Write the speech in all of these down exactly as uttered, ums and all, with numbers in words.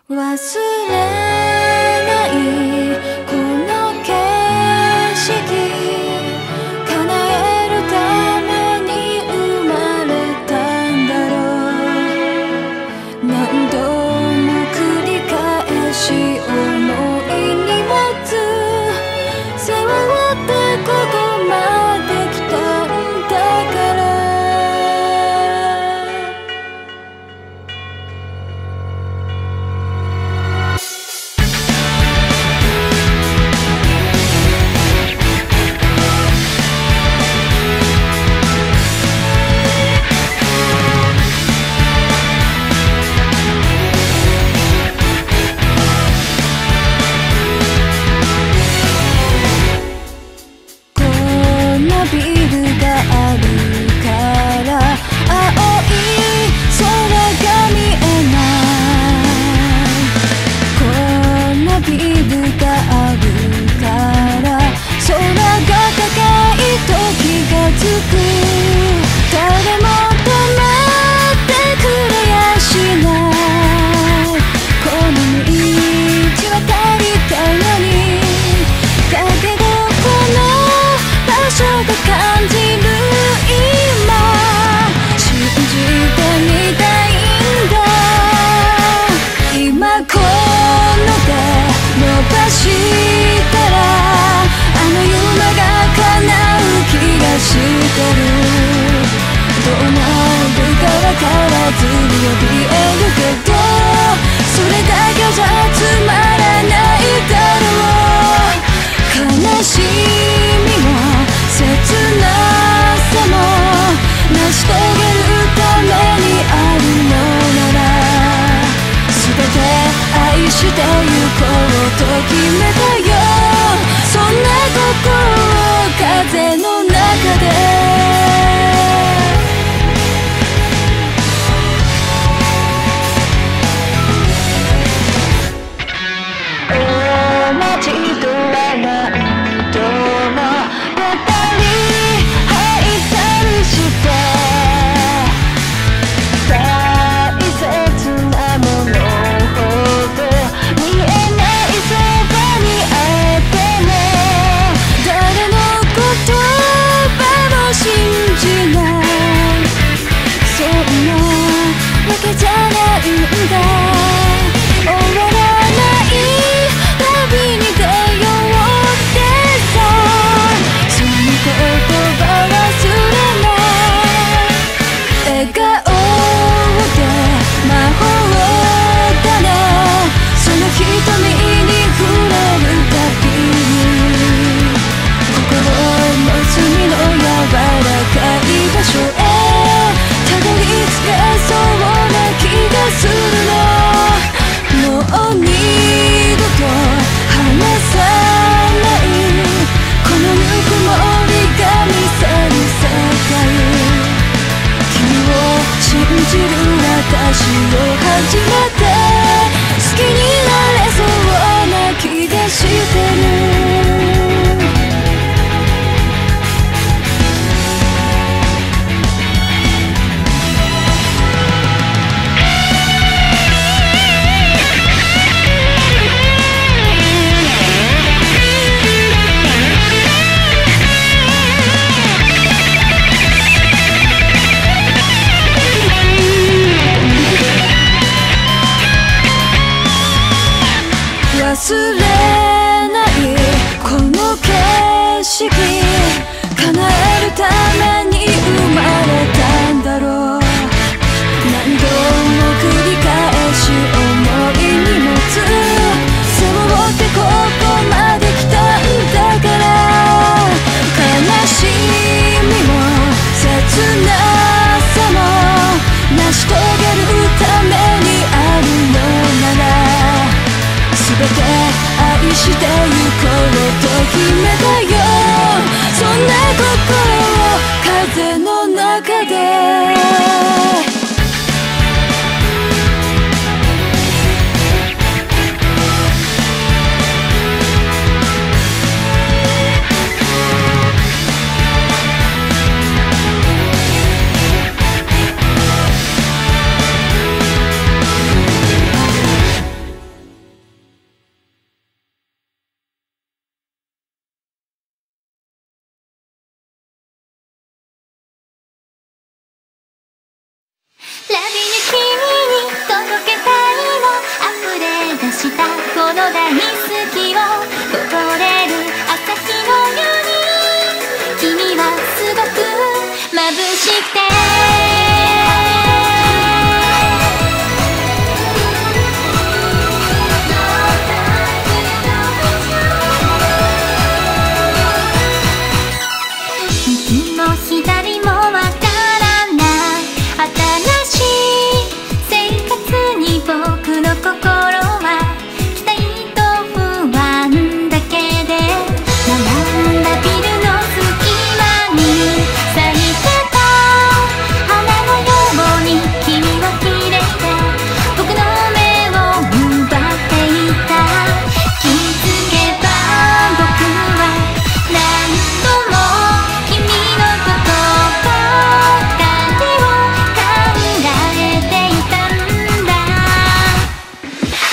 忘れないこの景色叶えるために生まれたんだろう。何度も繰り返し思いに持つ背負ってここまで来たんだから。ビルがあるから青い空が見えない。こんなビルがあるから空が高いと気がつく。誰も止めてくれやしない。この道は足りたいのにだけどこの場所が感じる今信じてみたいんだ。今この手伸ばしたらあの夢が叶う気がしてる。どうなるかわからずに怯えるけどそれだけじゃつまらないだろう。悲しみも切なさも成し遂げるためにあるのなら全て愛してゆこうと決めたよ。そんな心を風の中で同じドラマともじゃないんだ。終わらない旅に出ようってさ。その言葉忘れない。笑顔で魔法だね。その瞳に触れるたびに心の隅の柔らかい場所へたどり着けそうな気がするの。 心は期待と不安だけで並んだビルの隙間に咲いてた花のように君は綺麗で僕の目を奪っていた。気づけば僕は何度も君のことばかりを考えていたんだ。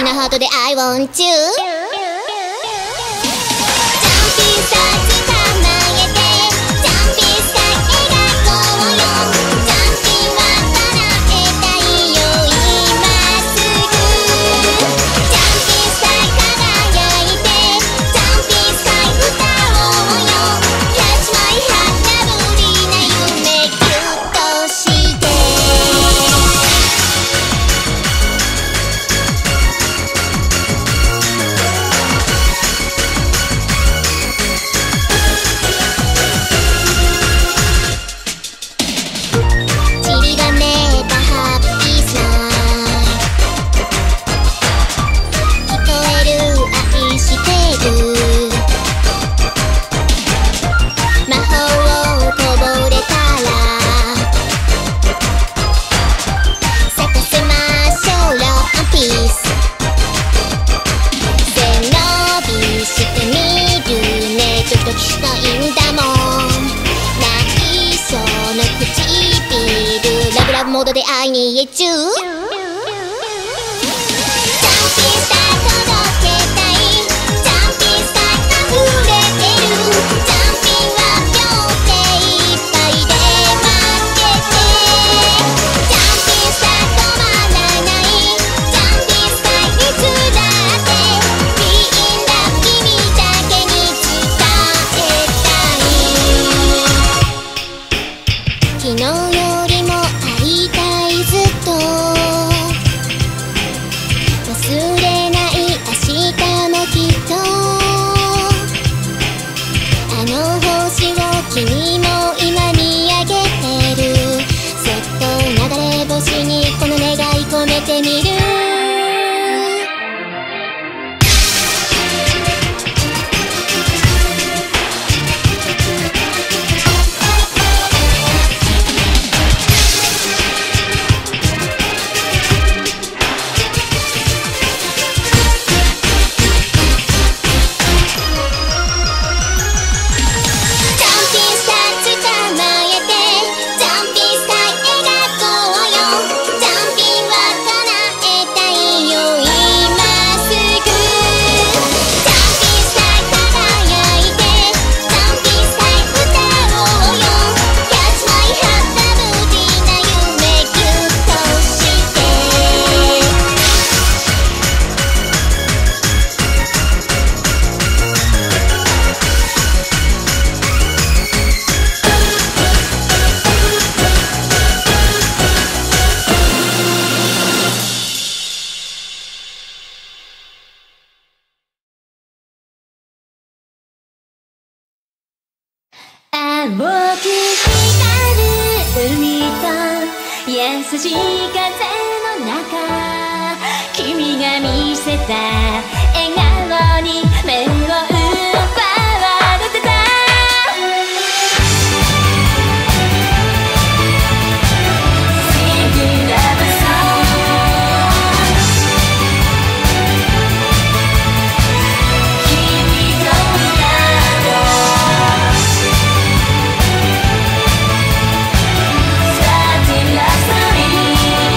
のハートで I want you ジャンピンさ捕まえてジャンピンさ描こうよジャンピンは叶えたいよ今すぐジャンピンさ輝いてジャンピンさ歌おうよ Catch my heart ラブリーな夢ギュッとして散りばめたハッピースマイル聞こえる愛してる魔法をこぼれたら咲かせましょう Love and Peace 背伸びしてみるねドキドキしたいんだもん内緒の唇ラブラブモードで会いに行っちゅうジャンピンさ届けたいジャンピンさ溢れてるジャンピンは両手いっぱいで待っててジャンピンさ止まらないジャンピンさいつだって Be in love 君だけに伝えたい昨日よりも会いたいずっと忘れない明日もきっとあの星を君も今見上げてるそっと流れ星にこの願い込めてみるジャンピンさ捕まえてジャンピンさ描こうよジャンピンは叶えたいよ今すぐジャンピンさ輝いてジャンピンさ歌おうよ Catch my heart ラブリーな夢ギュッとして青き光る海と優しい風の中君が見せた笑顔に目を奪われてたSinging love song 君となどStarting love story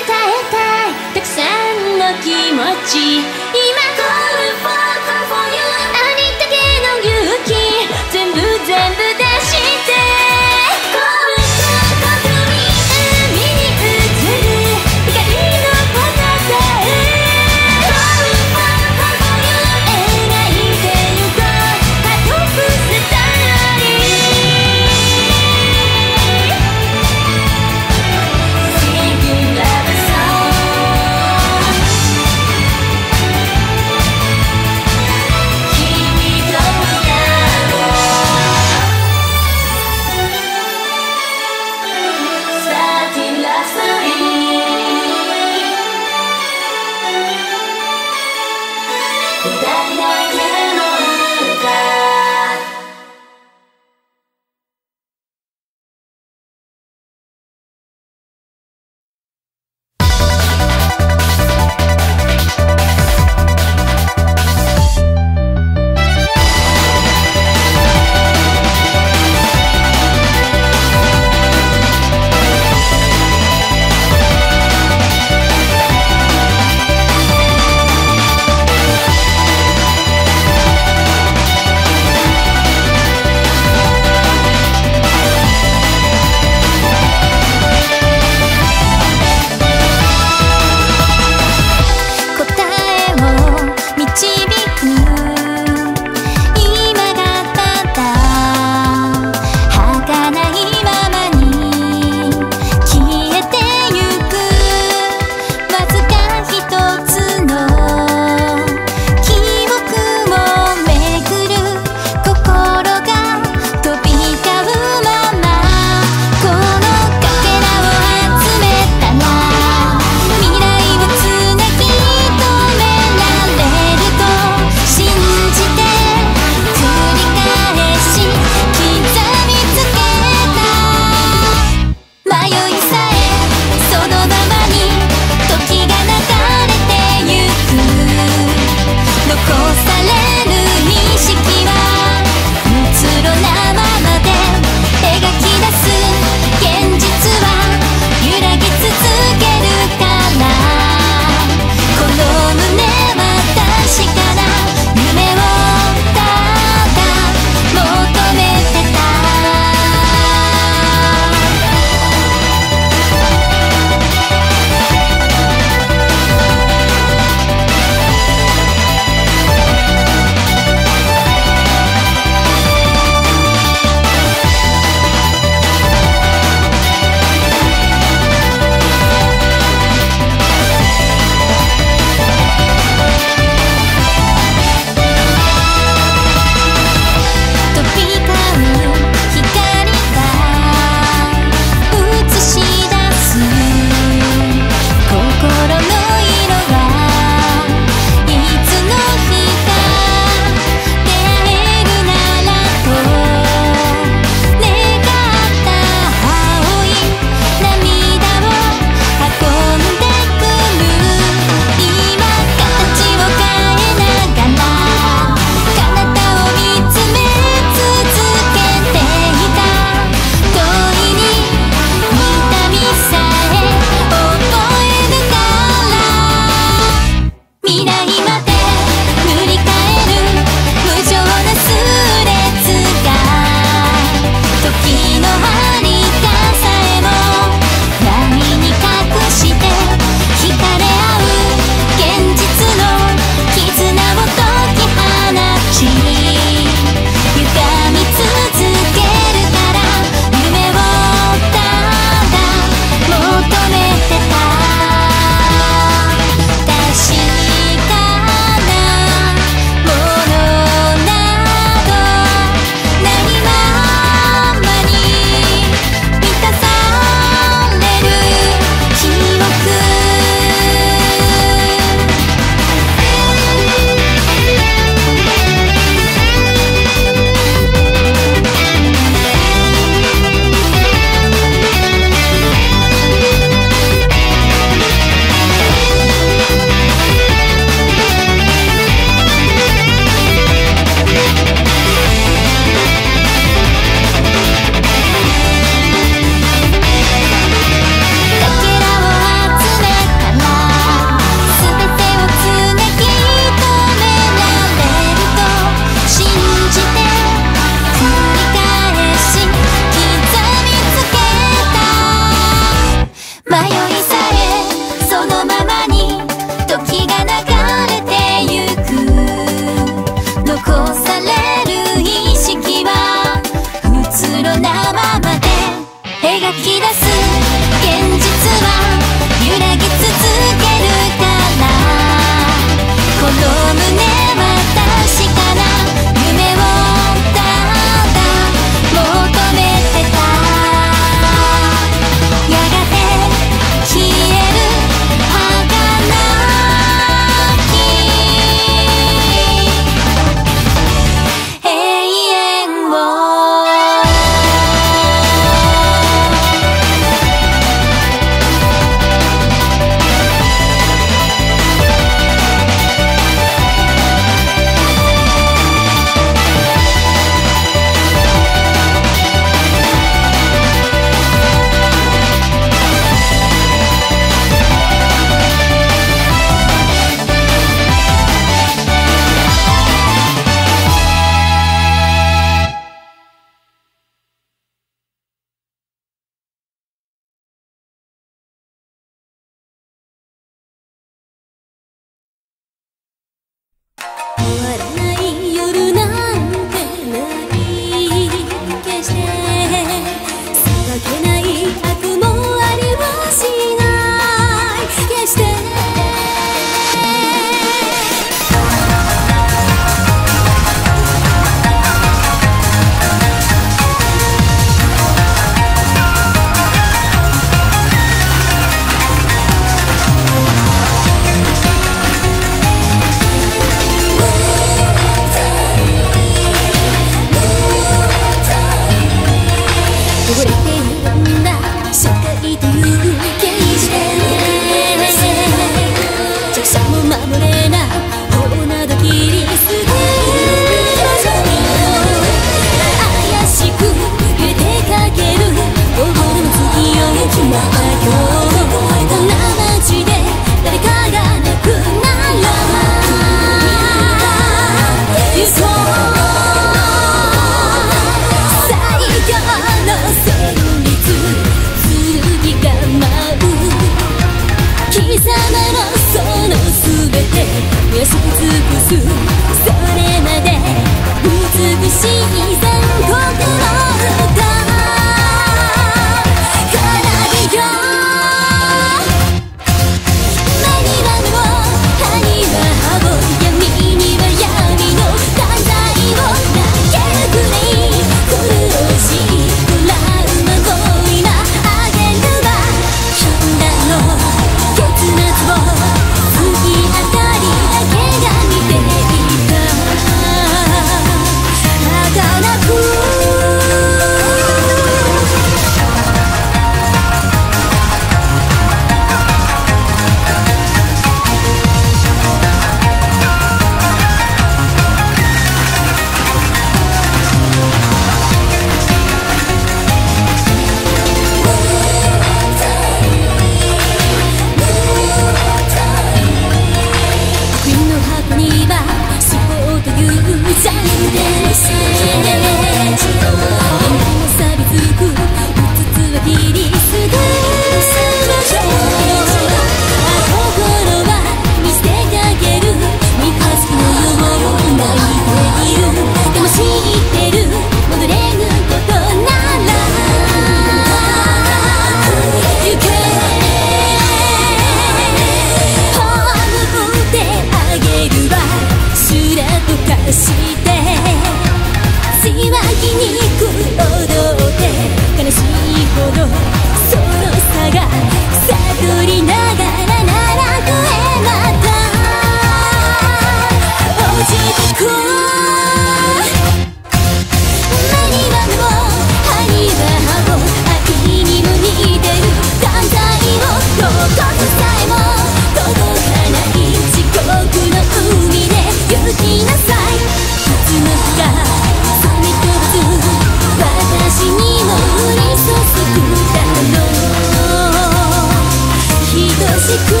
しく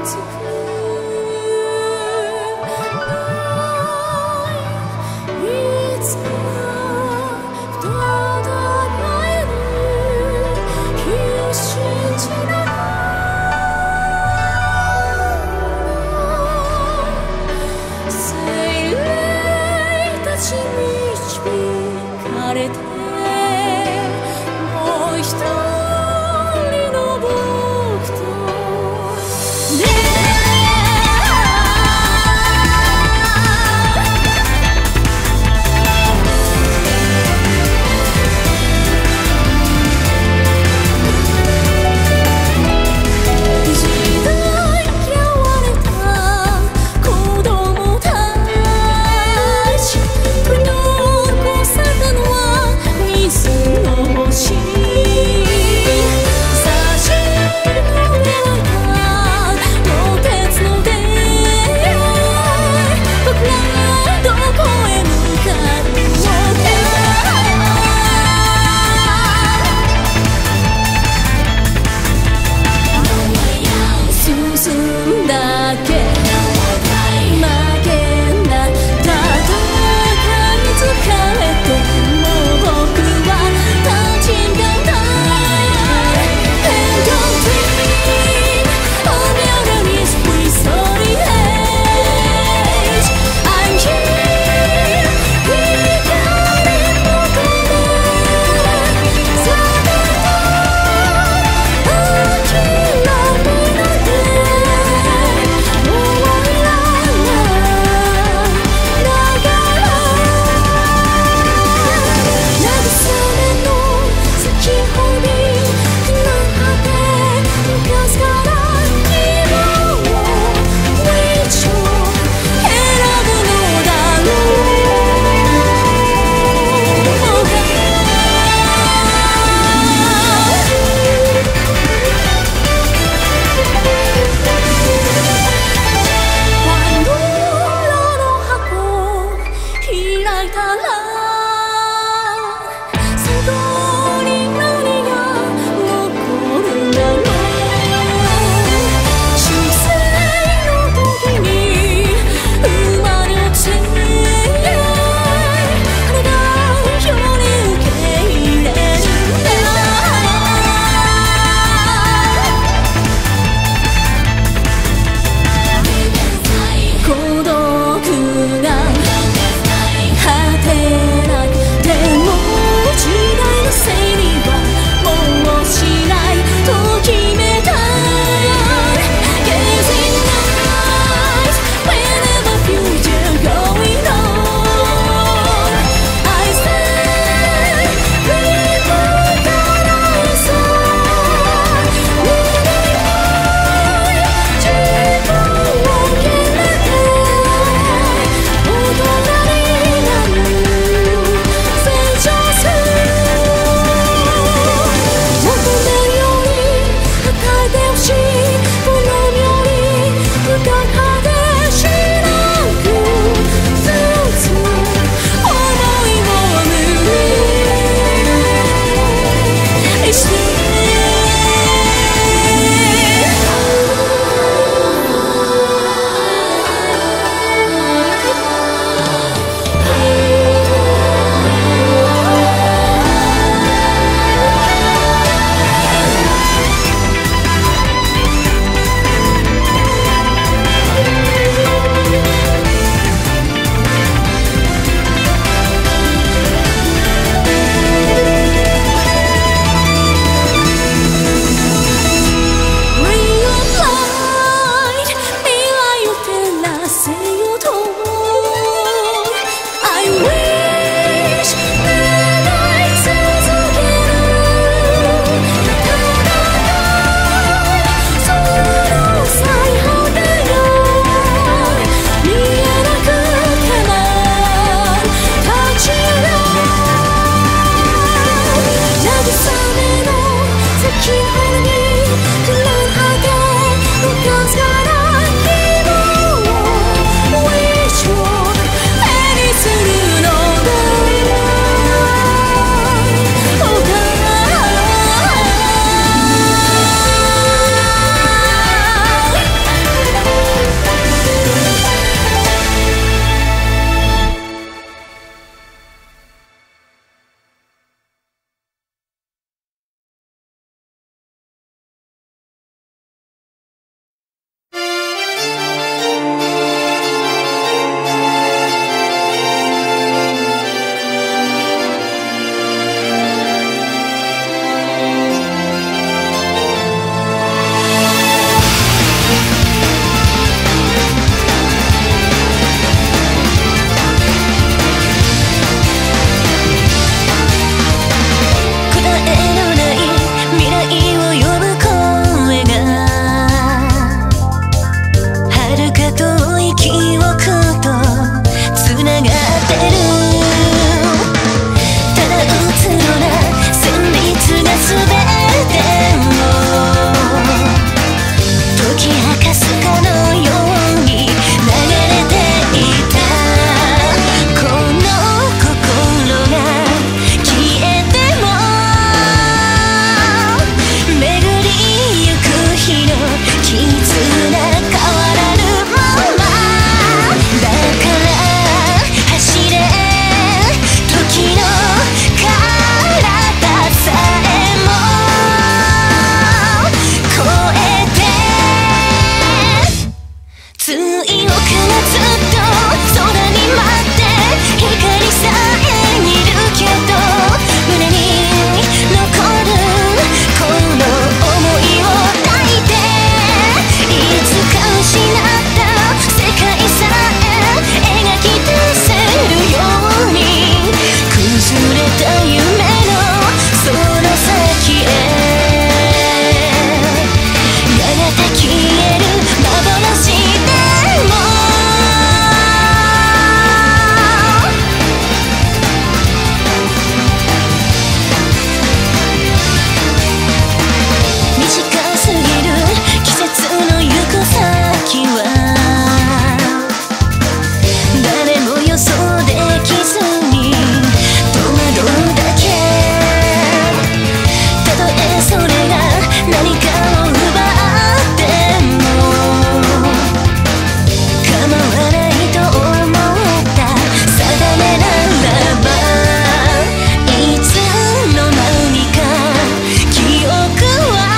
ついつか再び会える日を信じながら精霊たち導かれてもう一人の僕と出会うき明かすかのように流れていたこの心が消えても巡りゆく日の絆変わらぬままだから走れ時の体さえも超えてつい奥がずっと空に舞って光さえ見るけど胸に残るこの想いを抱いていつか失った世界さえ描き出せるように崩れた夢のその先へやがて消える幻でも短すぎる季節の行く先は誰も予想できずに戸惑うだけたとえそれが何かを奪っても構わないと思った定めならばいつの間にか記憶は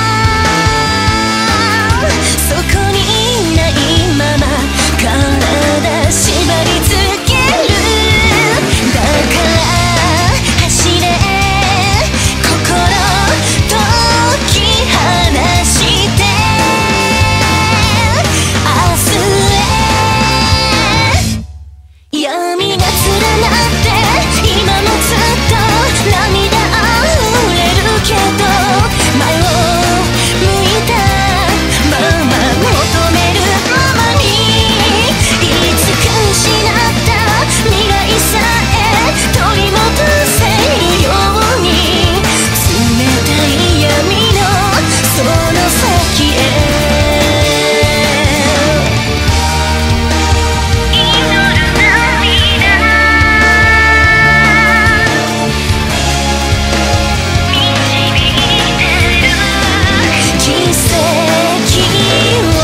そこにいないまま体縛りつけるだから走れ心解き放して明日へ闇が連なって今もずっと涙あふれるけど前を向いたまま求めるままにいつか失った未来さえ取り戻せるように冷たい闇のその先へ奇跡を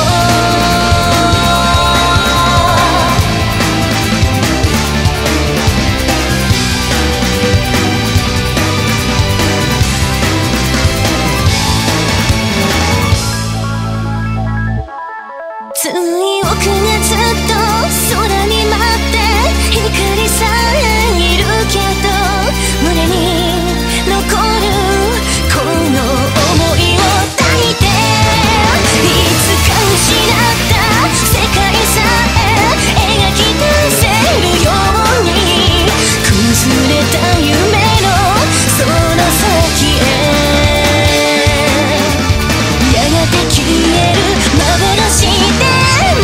つい奥がずっと空に舞って光さえ見るけど胸に残るこの想いを抱いていつか失った世界さえ描き出せるように崩れた夢のその先へやがて消える幻で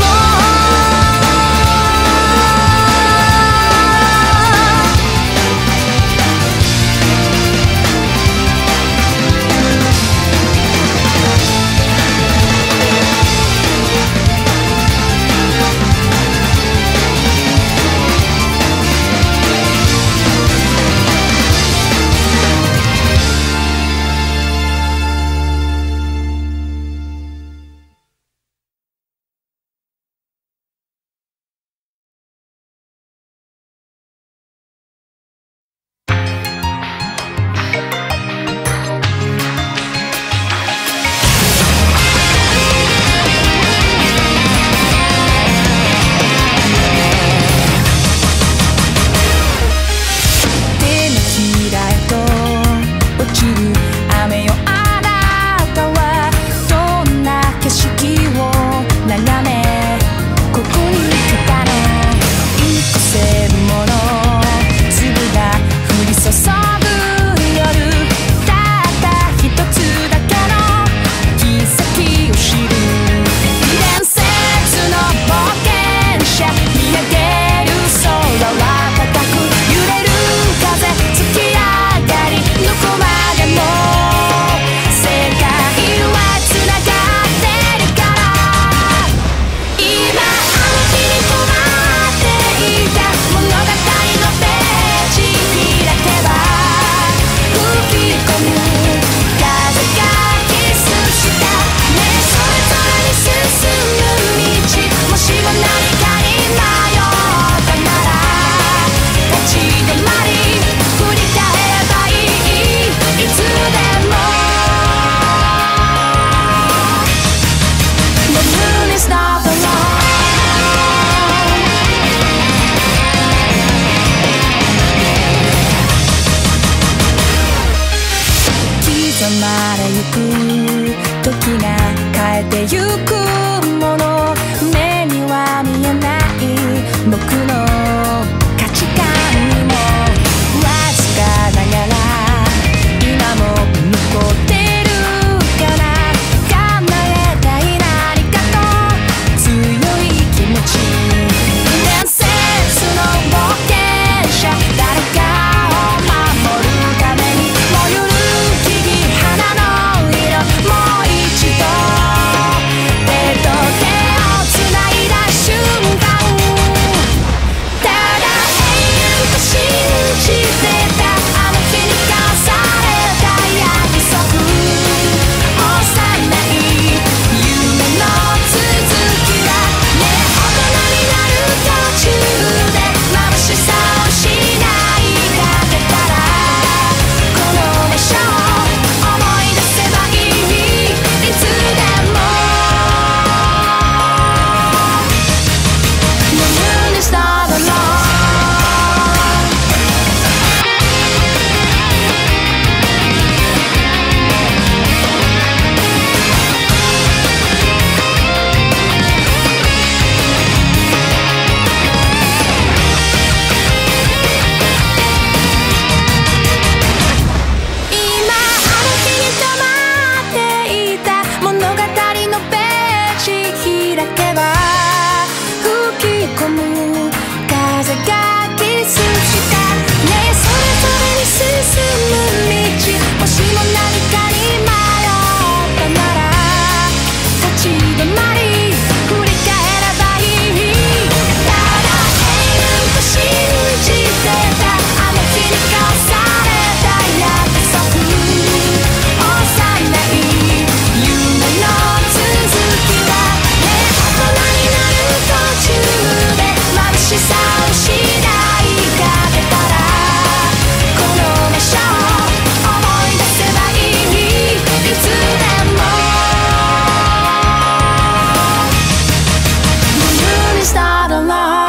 けば吹き込む風がキスしたねえそれぞれに進む道もしも何かに迷ったなら立ち止まり振り返ればいいただ永遠と信じてたあの日に交わされた約束幼い夢の続きはね大人になる途中で眩しさを失いかけたらこの場所を思い出せばいいいつでも The moon is not alone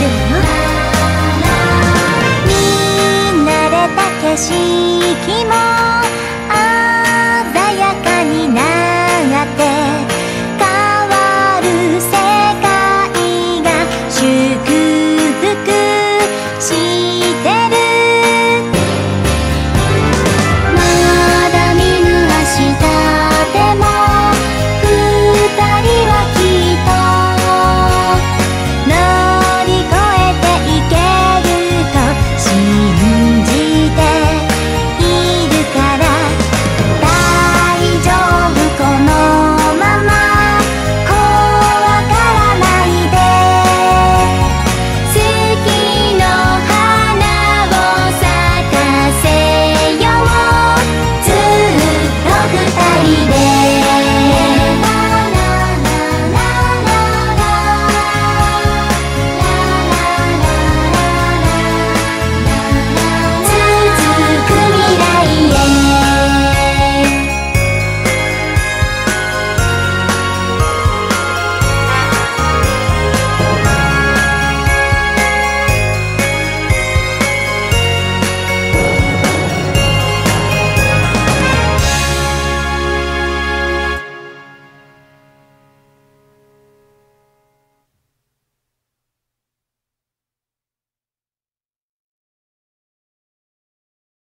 景色も